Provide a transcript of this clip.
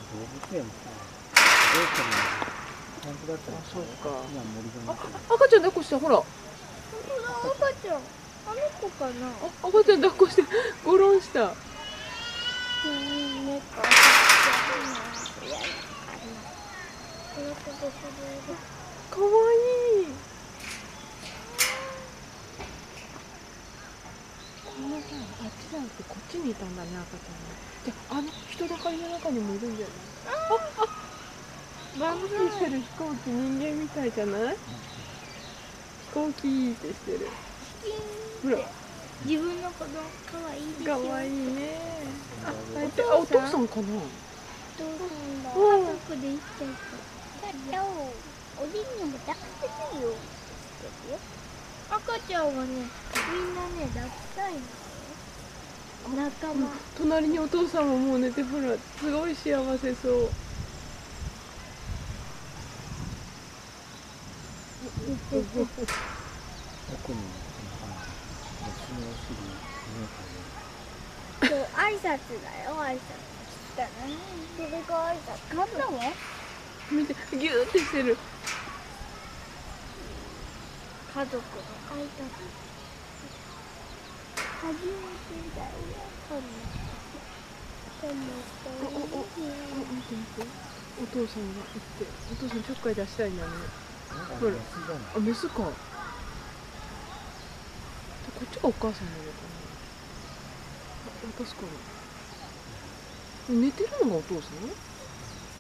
動物園もさ、どうしても本当だったら、 そうか。 今森じゃなくて。 赤ちゃん抱っこして、ほら。 赤ちゃん、あの子かな。 赤ちゃん抱っこして、ゴロンした。 猫赤ちゃんのやだかわいい。こんなさ、あっちじゃなくてこっちにいたんだね、赤ちゃんね。じゃあ、人だかりの中にもいるんじゃない？バンドしてる飛行機、人間みたいじゃない？飛行機ってしてる。ほら。 自分の子供かわいいでしょ。 かわいいね。おお父さん父さんかな。 お父さんだ。家族で行っちゃうと。おじいにも抱かせてよ。赤ちゃんはね、みんなね、抱きたいのよ。仲間。 隣にお父さんももう寝て、ほら、すごい幸せそう。 奥に虫のお尻そう、挨拶だよ、挨拶したね。それが挨拶。買ったの？ 見て、ギューってしてる。 家族の挨拶。初めてだよ、こんな。見て見て。お父さんが行って、お父さんちょっかい出したいんだね。ほら、メスか。こっちがお母さんなのかな。確かに。寝てるのがお父さん？